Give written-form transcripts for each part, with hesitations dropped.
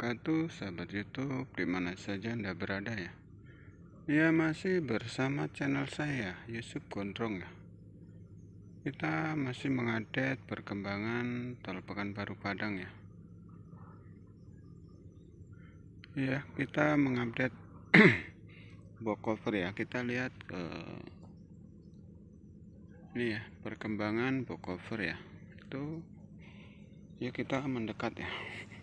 wabarakatuh, sahabat YouTube dimana saja Anda berada ya. Ya, masih bersama channel saya Yusuf Gondrong ya. Kita masih mengupdate perkembangan tol Pekanbaru Padang ya. Ya, kita mengupdate box cover ya. Kita lihat ini ya, perkembangan box cover ya. Itu ya, kita mendekat ya.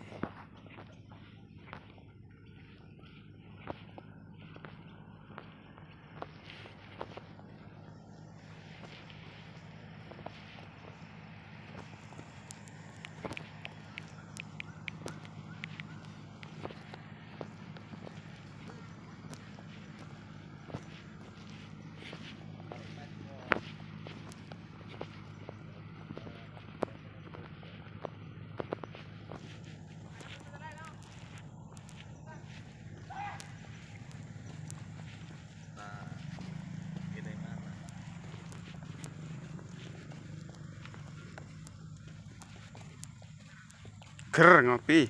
Ger ngopi.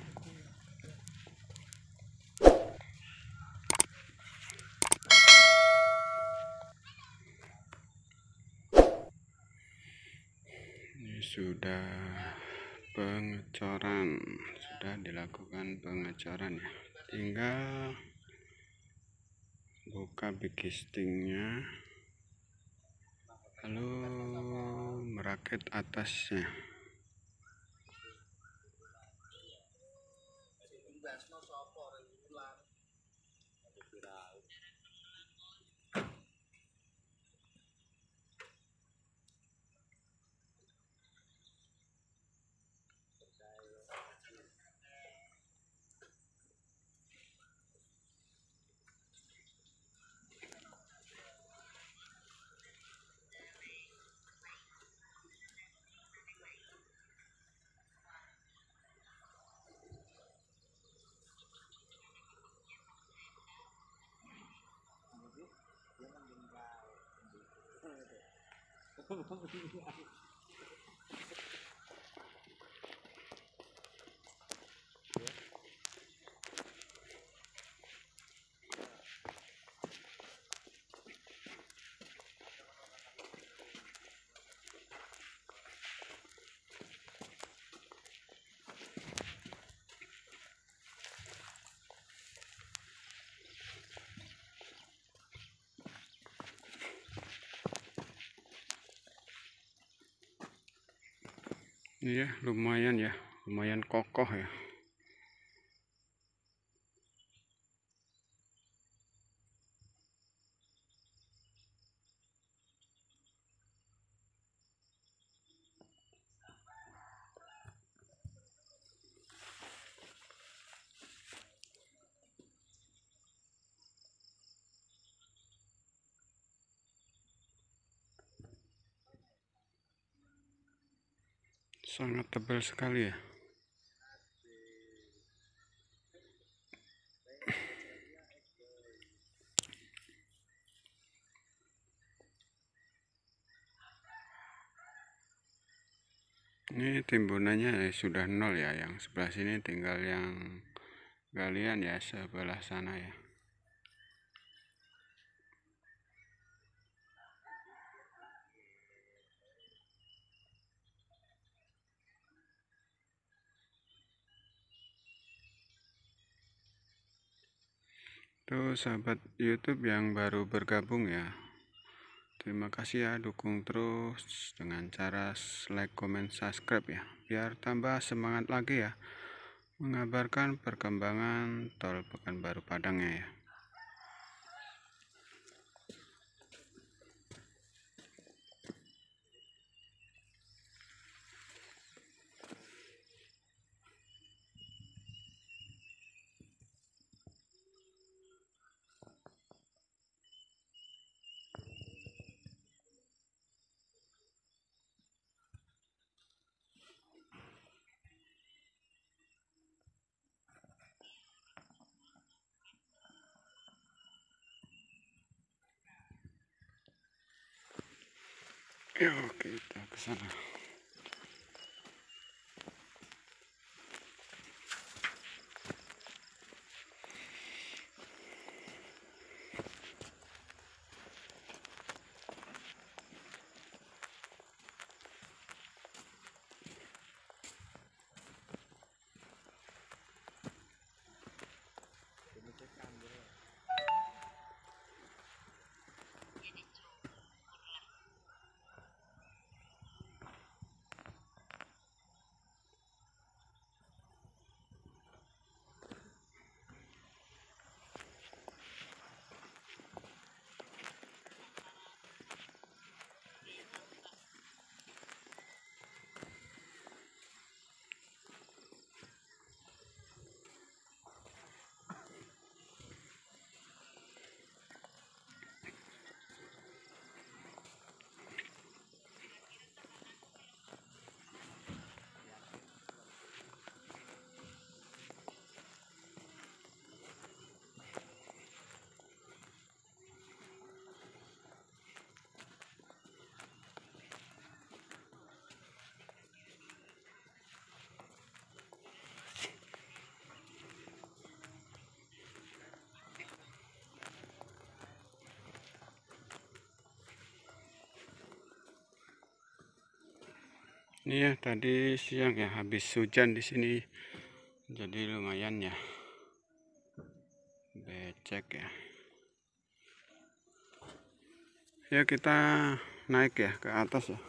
Ini sudah pengecoran, sudah dilakukan pengecoran ya. Tinggal buka bikistingnya, lalu merakit atasnya. Iya, lumayan kokoh ya. Sangat tebal sekali ya. Ini timbunannya sudah nol ya, yang sebelah sini tinggal yang galian ya, sebelah sana ya. Tuh sahabat YouTube yang baru bergabung ya, terima kasih ya, dukung terus dengan cara like, comment, subscribe ya, biar tambah semangat lagi ya mengabarkan perkembangan tol Pekanbaru Padangnya ya. Yuk kita ke sana. Ini ya tadi siang ya habis hujan di sini, jadi lumayan ya becek ya. Ya kita naik ya ke atas ya.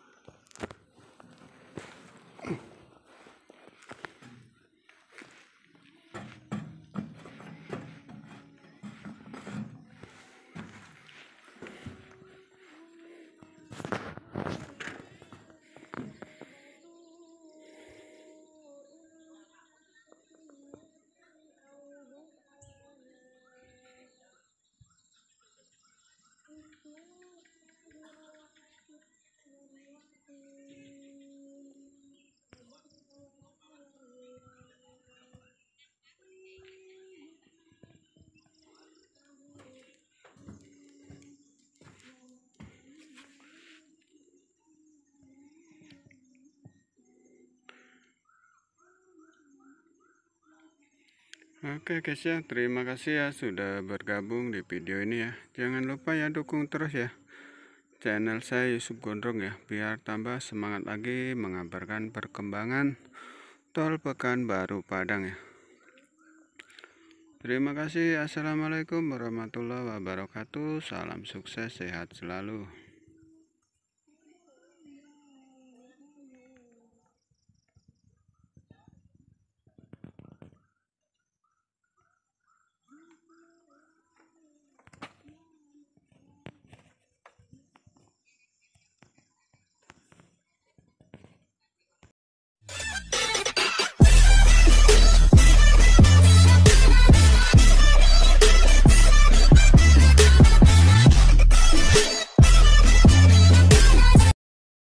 Oke guys ya, terima kasih ya sudah bergabung di video ini ya. Jangan lupa ya dukung terus ya channel saya Yusuf Gondrong ya, biar tambah semangat lagi mengabarkan perkembangan tol Pekanbaru Padang ya. Terima kasih. Assalamualaikum warahmatullahi wabarakatuh. Salam sukses, sehat selalu.